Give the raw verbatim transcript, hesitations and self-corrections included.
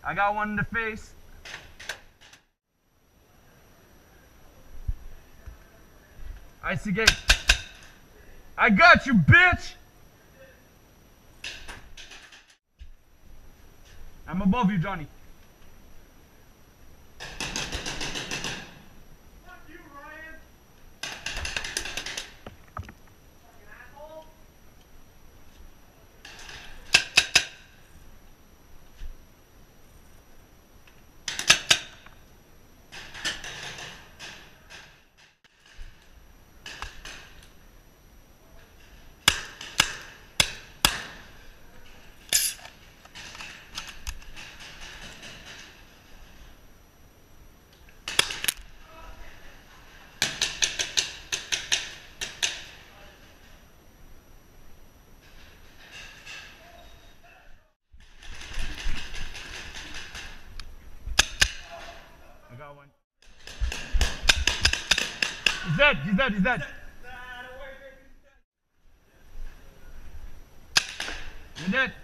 I got one in the face. Icy gate. I got you, bitch! I'm above you, Johnny. Fuck you, Ryan! Fucking asshole! I got one. He's dead, he's dead, he's dead. You're dead.